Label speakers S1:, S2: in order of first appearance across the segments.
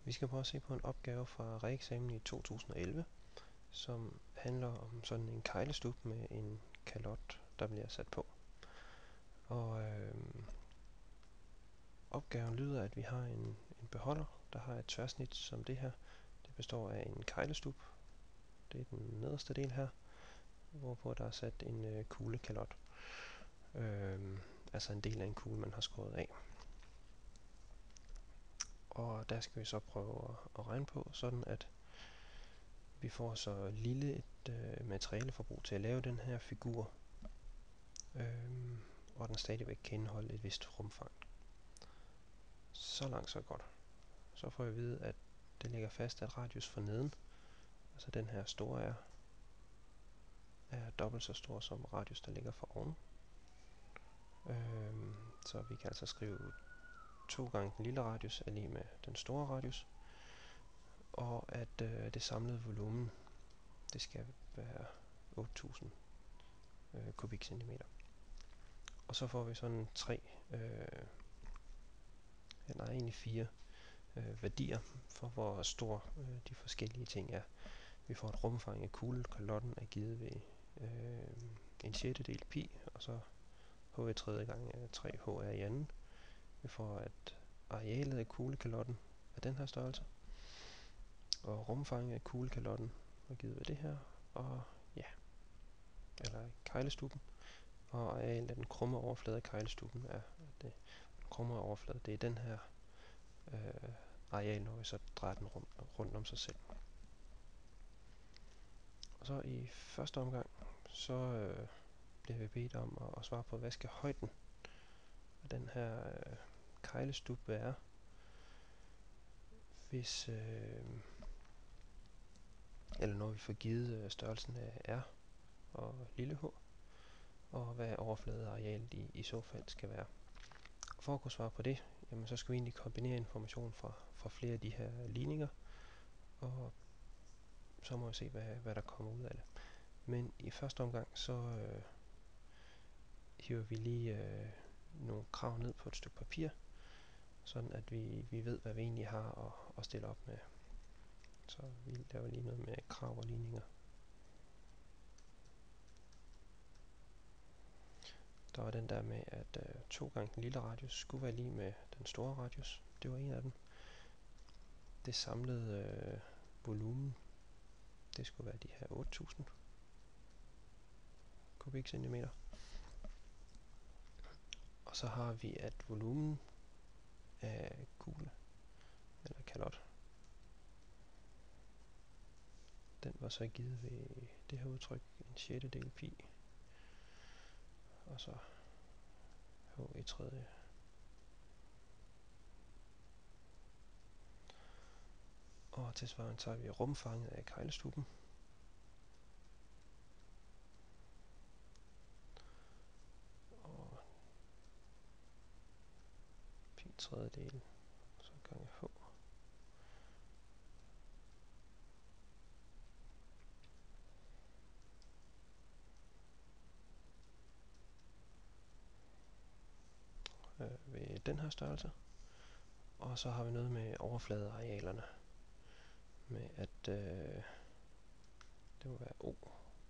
S1: Vi skal prøve at se på en opgave fra reeksamen i 2011, som handler om sådan en keglestup med en kalot, der bliver sat på. Og opgaven lyder, at vi har en beholder, der har et tværsnit som det her. Det består af en keglestup, det er den nederste del her, hvorpå der er sat en kuglekalot. Altså en del af en kugle, man har skåret af. Og der skal vi så prøve at regne på, sådan at vi får så lille et materialeforbrug til at lave den her figur, og den stadigvæk kan indeholde et vist rumfang. Så langt så godt. Så får vi at vide, at det ligger fast, at radius for neden, altså den her store er dobbelt så stor som radius, der ligger for oven. Så vi kan altså skrive 2 gange den lille radius er lige med den store radius, og at det samlede volumen, det skal være 8000 kubikcentimeter. Og så får vi sådan 4 værdier for, hvor stor de forskellige ting er. Vi får et rumfang af kuglekalotten er givet ved en sjettedel pi, og så h i tredje gang er 3h er i anden. Vi får, at arealet af kuglekalotten er den her størrelse, og rumfanget af kuglekalotten er givet ved det her, og eller keglestuppen, og arealet af den krumme overflade af keglestuppen er den krumme overflade, det er den her areal, når vi så drejer den rundt om sig selv. Og så i første omgang, så bliver vi bedt om at svare på, hvad skal højden af den her keglestup være, hvis eller når vi får givet størrelsen af r og lille h, og hvad overfladearealet i så fald skal være. For at kunne svare på det, jamen, så skal vi egentlig kombinere information fra flere af de her ligninger, og så må vi se, hvad der kommer ud af det. Men i første omgang, så hiver vi lige nogle krav ned på et stykke papir, sådan at vi ved, hvad vi egentlig har at stille op med. Så vi laver lige noget med krav og ligninger. Der var den der med, at 2 gange den lille radius skulle være lige med den store radius. Det var en af dem. Det samlede volumen, det skulle være de her 8000 kubikcentimeter. Og så har vi, at volumen af kugle, eller kalot, den var så givet ved det her udtryk, en sjettedel pi, og så h i tredje. Og tilsvarende tager vi rumfanget af keglestuppen, og pi tredjedel, så gange h. Ved den her størrelse. Og så har vi noget med overfladearealerne, med at det må være O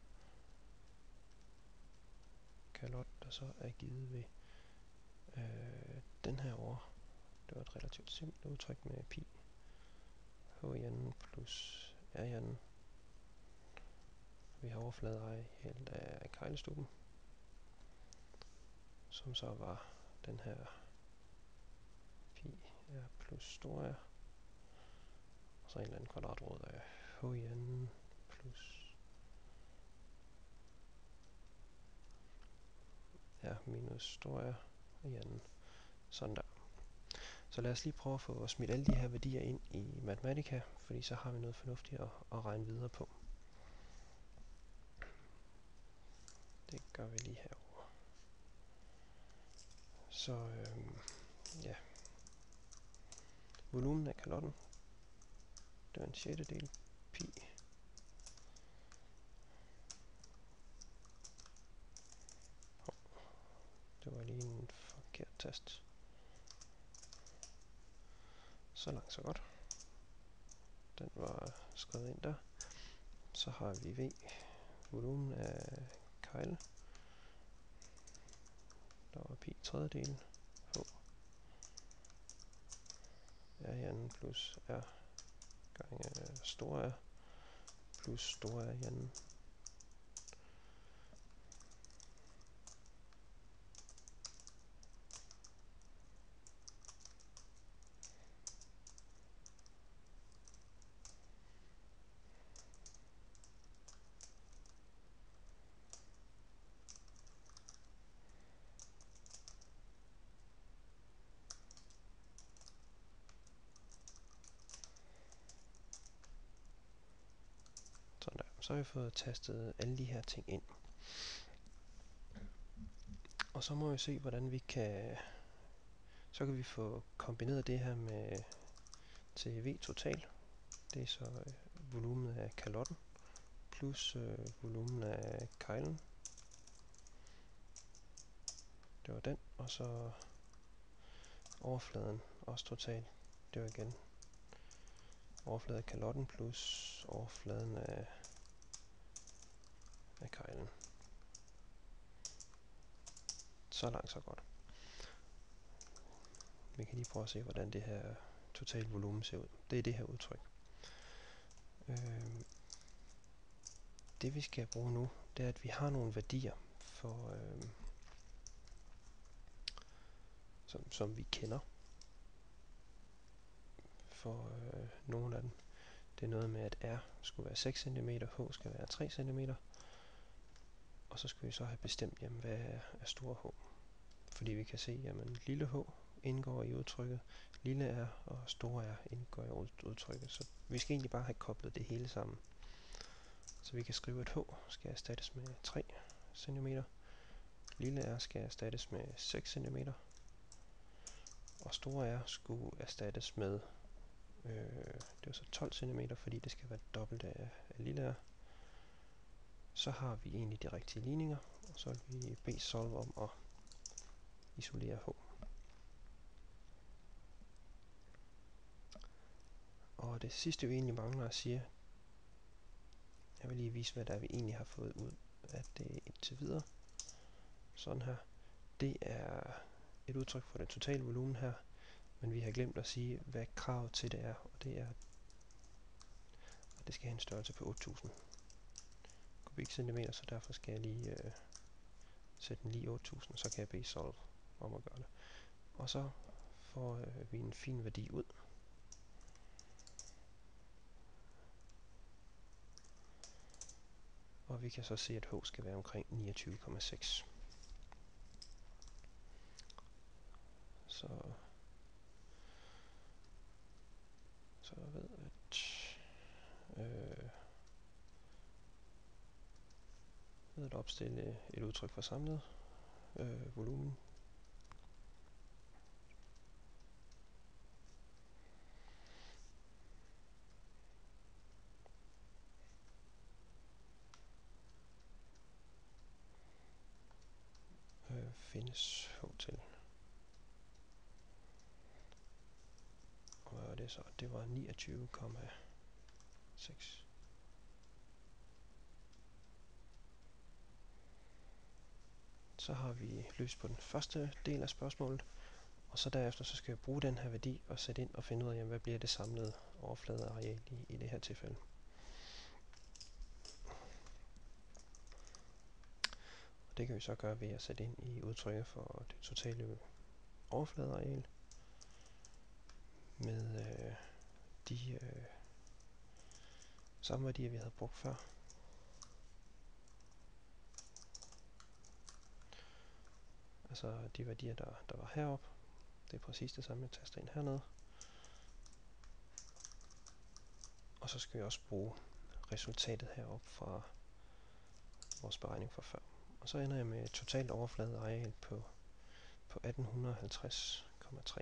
S1: kalot, der så er givet ved den her over. Det var et relativt simpelt udtryk med pi h i anden plus r i anden. Vi har overfladearealet af keglestuppen, som så var den her pi r plus stor r, og så en eller anden kvadratrod af h i anden plus r minus stor r i anden. Sådan der. Så lad os lige prøve at få smidt alle de her værdier ind i Mathematica, fordi så har vi noget fornuftigt at regne videre på. Det gør vi lige herovre. Så volumen af kalotten, det var en sjettedel pi. Det var lige en forkert tast. Så langt så godt. Den var skrevet ind der. Så har vi V, volumen af kejle. Der var pi tredjedel. H er i anden plus R gange store R plus store R i anden. Sådan der. Så har vi fået tastet alle de her ting ind. Og så må vi se, hvordan vi kan... Så kan vi få kombineret det her med til V total. Det er så volumen af kalotten plus volumen af kejlen. Det var den. Og så overfladen også totalt. Det var igen overfladen af kalotten plus overfladen af kejlen. Så langt, så godt. Vi kan lige prøve at se, hvordan det her total volumen ser ud. Det er det her udtryk. Det vi skal bruge nu, det er, at vi har nogle værdier, for, som vi kender for nogle af dem. Det er noget med, at R skulle være 6 cm, H skal være 3 cm. Og så skal vi så have bestemt, jamen, hvad er stor H. Fordi vi kan se, jamen lille h indgår i udtrykket, lille r og store r indgår i udtrykket. Så vi skal egentlig bare have koblet det hele sammen. Så vi kan skrive, at h skal erstattes med 3 cm, lille r skal erstattes med 6 cm, og store r skulle erstattes med, det er så 12 cm, fordi det skal være dobbelt af lille r. Så har vi egentlig de rigtige ligninger, og så vil vi bede solve om at isolere h. Og det sidste vi egentlig mangler at sige, jeg vil lige vise hvad der vi egentlig har fået ud af det indtil videre. Sådan her. Det er et udtryk for det totale volumen her, men vi har glemt at sige hvad kravet til det er, og det er, at det skal have en størrelse på 8000 kubikcentimeter, så derfor skal jeg lige sætte den lige 8000, så kan jeg bede solve om at gøre det. Og så får vi en fin værdi ud. Og vi kan så se, at H skal være omkring 29,6. Så jeg ved, at opstille et udtryk for samlet volumen. Findes H til. Og hvad var det så? Det var 29,6. Så har vi løst på den første del af spørgsmålet, og så derefter så skal vi bruge den her værdi og sætte ind og finde ud af, jamen, hvad bliver det samlede overfladeareal i det her tilfælde. Og det kan vi så gøre ved at sætte ind i udtrykket for det totale overfladeareal med de samme værdier, vi havde brugt før. Altså de værdier, der var heroppe. Det er præcis det samme, jeg taster ind hernede. Og så skal vi også bruge resultatet heroppe fra vores beregning fra før. Og så ender jeg med et totalt overfladeareal på 1850,3.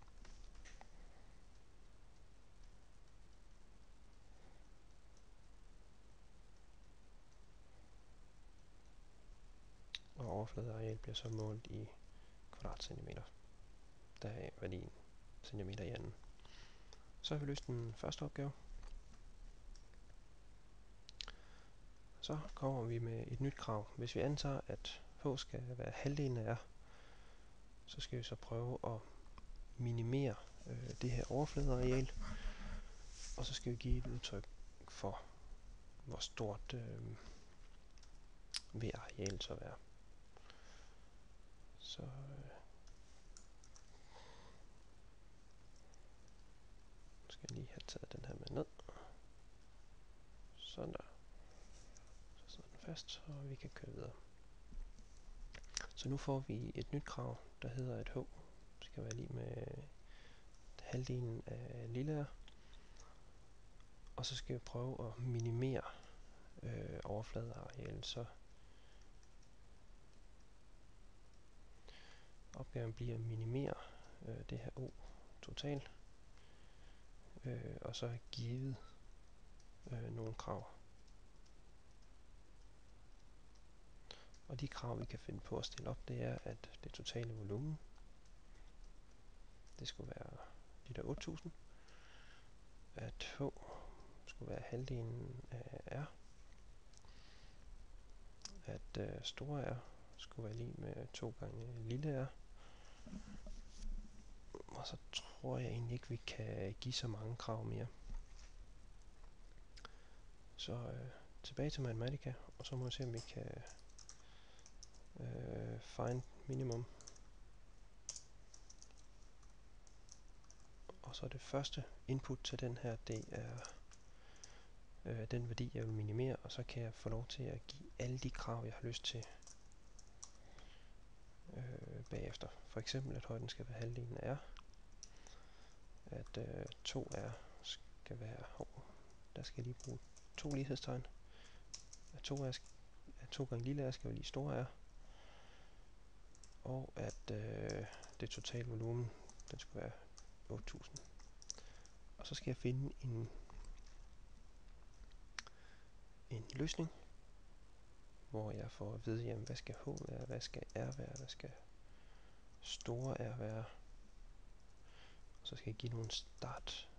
S1: Og overfladeareal bliver så målt i kvadratcentimeter. Der er værdien centimeter i anden. Så har vi løst den første opgave. Så kommer vi med et nyt krav. Hvis vi antager, at h skal være halvdelen af r, så skal vi så prøve at minimere det her overfladeareal, og så skal vi give et udtryk for, hvor stort vil arealet så være. Så skal jeg lige have taget den her med ned. Sådan der. Så sidder den fast, og vi kan køre videre. Så nu får vi et nyt krav, der hedder, at h skal være lige med halvdelen af lille r. Og så skal vi prøve at minimere overfladearealet. Så opgaven bliver at minimere det her o totalt. Og så er givet nogle krav. Og de krav, vi kan finde på at stille op, det er, at det totale volumen, det skulle være de der 8000. At h skulle være halvdelen af r. At store r skulle være lige med 2 gange lille r. Og så tror jeg egentlig ikke, vi kan give så mange krav mere. Så tilbage til Mathematica, og så må vi se, om vi kan find minimum. Og så det første input til den her, det er den værdi, jeg vil minimere, og så kan jeg få lov til at give alle de krav, jeg har lyst til bagefter. For eksempel, at højden skal være halvdelen af r. At 2r skal være, der skal jeg lige bruge 2 lighedstegn. At 2 gange lille r skal være lige store r. Og at det totale volumen, den skulle være 8000. Og så skal jeg finde en løsning, hvor jeg får at vide, jamen, hvad skal h være, hvad skal r være, hvad skal store r være. Og så skal jeg give nogle start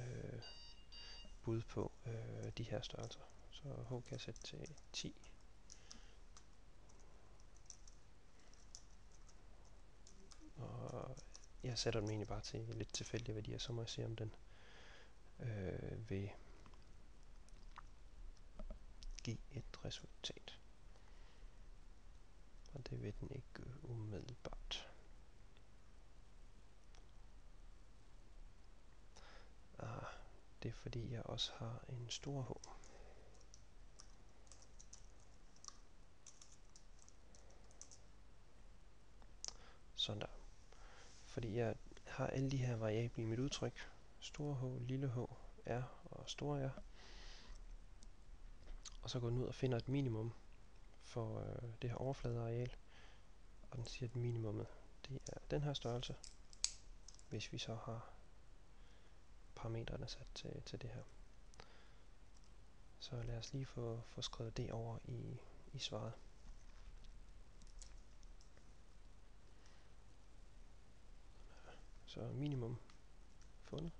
S1: bud på de her størrelser. Så h kan jeg sætte til 10. Og jeg sætter dem egentlig bare til lidt tilfældige værdier, så må jeg se, om den vil give et resultat. Og det vil den ikke umiddelbart. Det er fordi, jeg også har en stor h. Sådan der. Fordi jeg har alle de her variable i mit udtryk. Store h, lille h, r og store r. Og så går den ud og finder et minimum for det her overfladeareal. Og den siger, at minimummet det er den her størrelse, hvis vi så har parametrene sat til det her. Så lad os lige få skrevet det over i svaret. Så minimum fundet.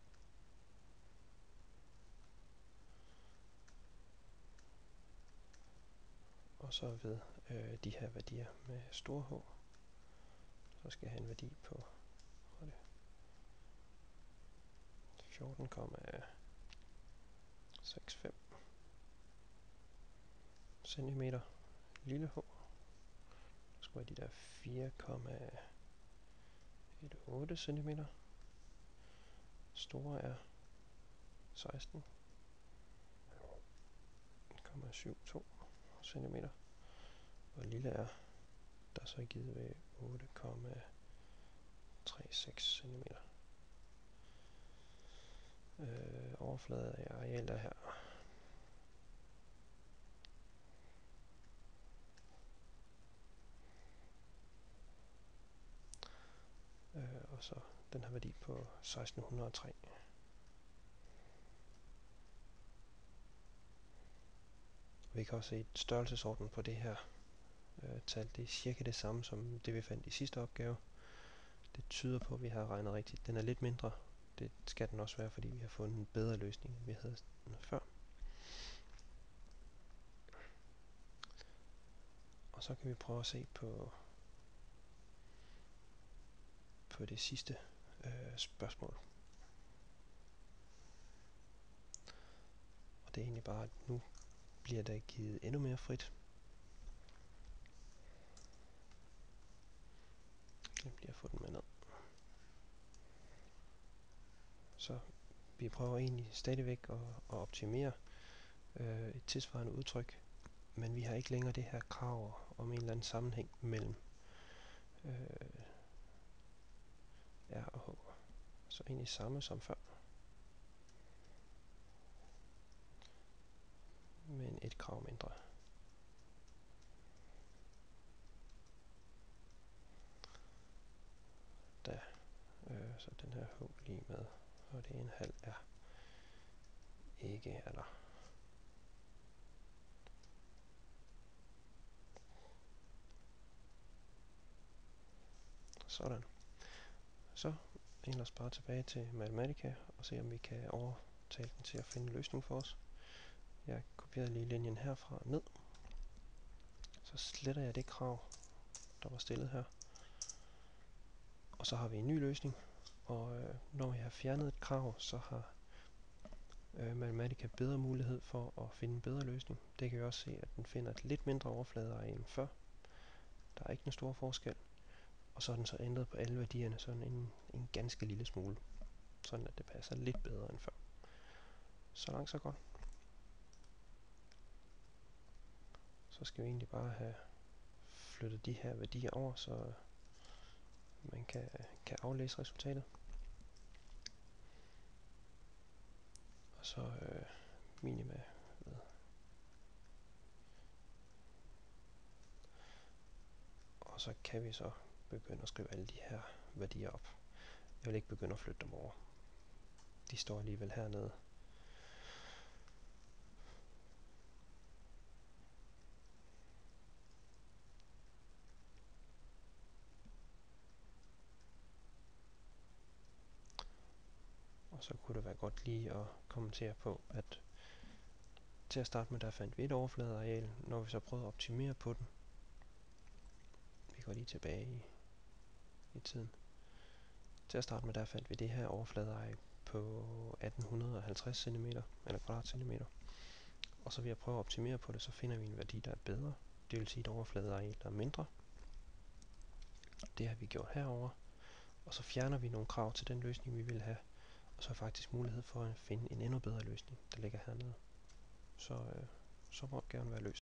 S1: Og så ved de her værdier med stor H, så skal jeg have en værdi på 14,65 cm. Lille h, der skal være de der 4,18 cm. Store er 16,72 cm. Og lille er, der så er givet ved 8,36 cm. Overflade af areal er her. Og så den her værdi på 1603. Vi kan også se, at størrelsesorden på det her tal, det er cirka det samme som det vi fandt i sidste opgave. Det tyder på, at vi har regnet rigtigt. Den er lidt mindre. Det skal den også være, fordi vi har fundet en bedre løsning, end vi havde før. Og så kan vi prøve at se på det sidste spørgsmål. Og det er egentlig bare, at nu bliver der givet endnu mere frit. Jeg bliver få den med ned. Så vi prøver egentlig stadigvæk at optimere et tilsvarende udtryk, men vi har ikke længere det her krav om en eller anden sammenhæng mellem R og H. Så egentlig samme som før, men et krav mindre. Der, så den her H lige med, og det er en halv R ikke er der. Sådan. Så ellers bare tilbage til Mathematica og se om vi kan overtale den til at finde en løsning for os. Jeg kopierede lige linjen herfra ned. Så sletter jeg det krav, der var stillet her. Og så har vi en ny løsning. Og når jeg har fjernet et krav, så har Mathematica bedre mulighed for at finde en bedre løsning. Det kan vi også se, at den finder et lidt mindre overfladeareal end før. Der er ikke en stor forskel. Og så er den så ændret på alle værdierne sådan en ganske lille smule. Sådan at det passer lidt bedre end før. Så langt så godt. Så skal vi egentlig bare have flyttet de her værdier over, så man kan aflæse resultatet. Og så minima med. Og så kan vi så begynde at skrive alle de her værdier op. Jeg vil ikke begynde at flytte dem over. De står alligevel hernede. Og så kunne det være godt lige at kommentere på, at til at starte med, der fandt vi et overfladeareal. Når vi så prøvede at optimere på den, vi går lige tilbage i tiden. Til at starte med, der fandt vi det her overfladeareal på 1850 cm eller kvadratcentimeter. Og så ved at prøve at optimere på det, så finder vi en værdi, der er bedre. Det vil sige et overfladeareal, der er mindre. Det har vi gjort herover. Og så fjerner vi nogle krav til den løsning, vi vil have. Og så er faktisk mulighed for at finde en endnu bedre løsning, der ligger hernede. Så må opgaven være løst.